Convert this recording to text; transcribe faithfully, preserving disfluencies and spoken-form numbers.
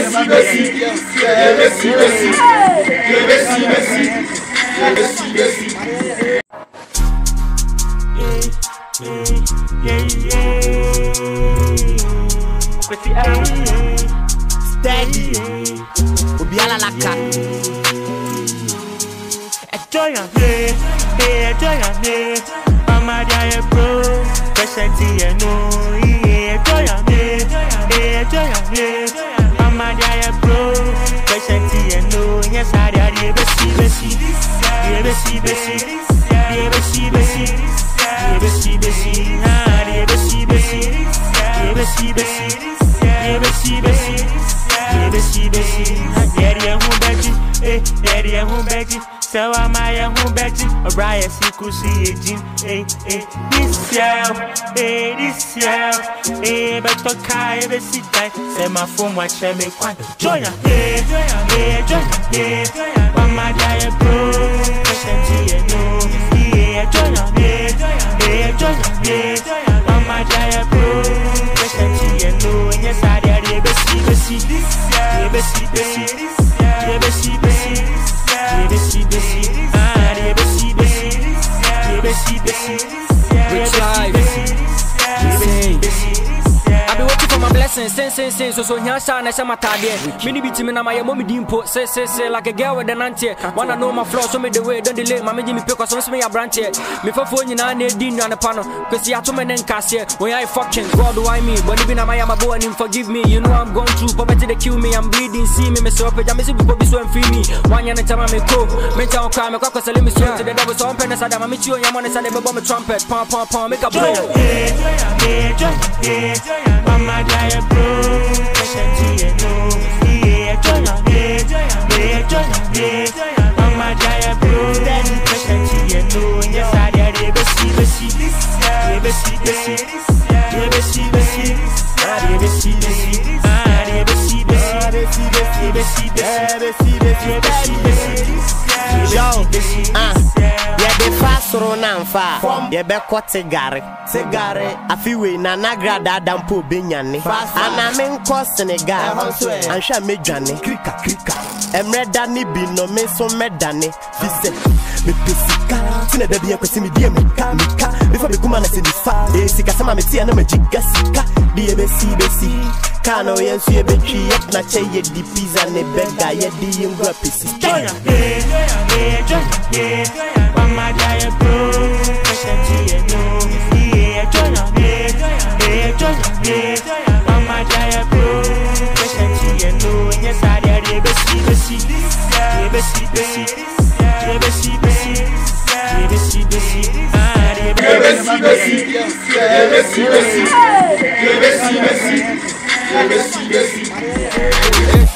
Steady, Ubiala Laka. Enjoy your day, enjoy your day. Mama die bro, presenti no. Enjoy your day, enjoy your day. Mama die bro, presenti no. Yes I die besi besi, besi besi, besi besi, besi besi, ah besi besi, besi besi, besi besi. Besi besi, daddy and home baby, eh, daddy and home baby. So am I and home baby. Ragyah siku si ejin, eh, eh. This year, eh, this year, eh. But to kai besi die. Say my phone watch me quite joy, eh, eh, joy, eh. Mama die bro, presenti no, eh, joy, eh, eh, joy, eh. Mama die bro, presenti no. Yes I daddy besi besi. Besi besi, besi besi, besi besi, ah besi besi, besi besi, Richlyf, besi. I've been waiting for my blessings, sin, sin, sin. So, so, here, son, I say my target. Mini beat me, my mommy dimpo. Say, say, say, like a girl with an auntie. Wanna know my flaws, so me the way, don't delay. Mammy, Jimmy, pick us, so me a branch here. Me for phone, you know, I need dinner on the panel. Cause you have to men and cast here. When I fucking, God, do I mean? But even I am a boy and him forgive me. You know, I'm going through poverty, they kill me. I'm bleeding, see me, myself, I'm missing people, be so and free me. One year, time, I'm a co. Mental on crime, a cock, so let me swim to the devil. So I'm penning, I'm a meet you, and I'm on the side of a bomb, a trumpet. Pom, pom, pom, make a blow. Mama die bro, presenti no. Yeah, joy no, yeah, joy no, yeah. Mama die bro, presenti no. Yes I die besi besi, besi besi, besi besi, besi besi, ah besi besi, besi besi, besi besi. Yo, ah. The fast run and far. You be cut cigare, cigare. I feel we na nagrada dampo binyani. And I'm in cost Senegal. And she me Johnny. Krika krika. Emrys De three be no me so me Danny. Fise me pesika. Tine baby you kwesi me die me ka me ka. Before me come na se me fa. Eh sika sama me tia na me jiga sika. Die besi besi. Kano yensu ye betri yet na che ye di pizza ne bega ye di ngwa pisi. Joya, eh, eh, joya, eh. Mama die bro, presenti no. Yeah, joya, eh, eh, joya, eh. Mama die bro, presenti no. Yes I die besi besi, besi besi, besi besi, besi besi, ah besi besi, besi besi, besi besi. Besi besi.